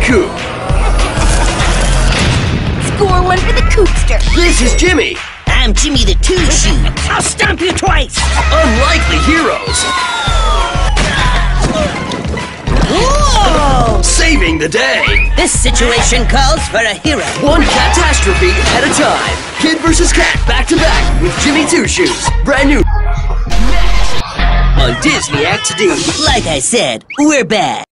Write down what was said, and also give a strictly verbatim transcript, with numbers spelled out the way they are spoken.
Coop. Score one for the Coopster. This is Jimmy. I'm Jimmy the Two-Shoe. I'll stomp you twice. Unlikely heroes. Whoa! Saving the day. This situation calls for a hero. One catastrophe at a time. Kid versus cat back to back with Jimmy Two Shoes. Brand new on Disney X D. Like I said, we're back.